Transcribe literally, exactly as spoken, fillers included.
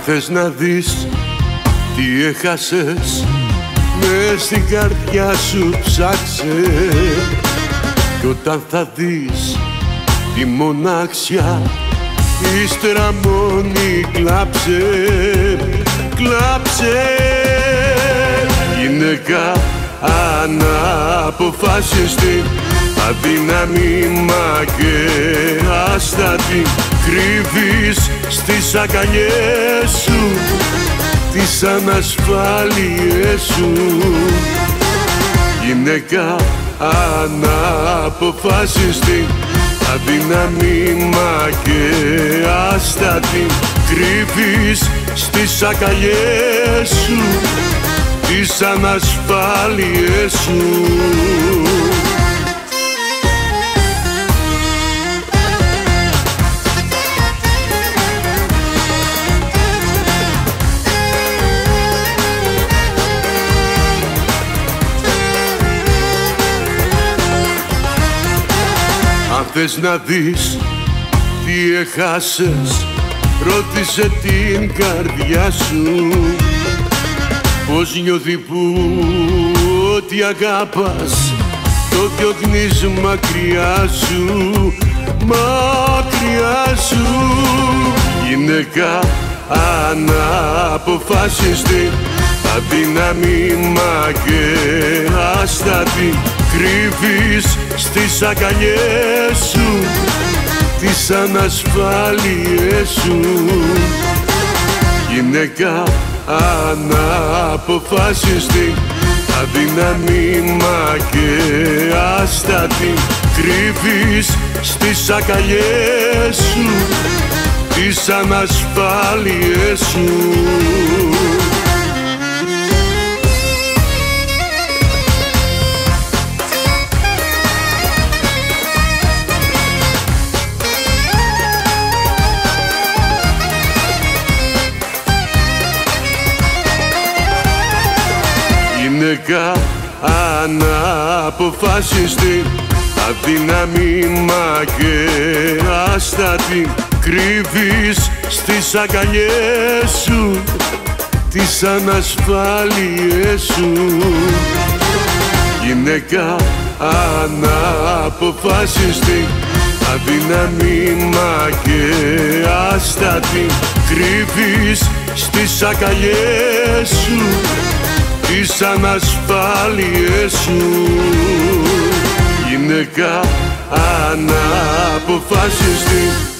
θες να δεις τι έχασες, μες στην καρδιά σου ψάξε. Κι όταν θα δεις τη μοναξιά, ύστερα μόνη κλάψε, κλάψε. Γυναίκα αναποφάσιστη, αδύναμη μα και άστατη, κρύβεις στις αγκαλιές σου τις ανασφάλειες σου. Γυναίκα αναποφάσιστη, αδύναμη μα και άστατη, κρύβεις στις αγκαλιές σου τις ανασφάλειες σου. Αν θες να δεις τι έχασες, ρώτησε την καρδιά σου πώς νιώθει που ό,τι αγάπας το διώχνεις μακριά σου, μακριά σου. Γυναίκα αναποφάσιστη, αδύναμη μα και άστατη, κρύβεις στις αγκαλιές σου τις ανασφάλειες σου. Γυναίκα αναποφάσιστη, αδύναμη μα και άστατη, κρύβεις στις αγκαλιές σου τις ανασφάλειες σου. Γυναίκα αναποφάσιστη, αδύναμη μα και άστατη, κρύβεις στις αγκαλιές σου τις ανασφάλειες σου. Γυναίκα αναποφάσιστη, αδύναμη μα και άστατη, κρύβεις στις αγκαλιές σου τις ανασφάλειες σου. Γυναίκα αναποφάσιστη,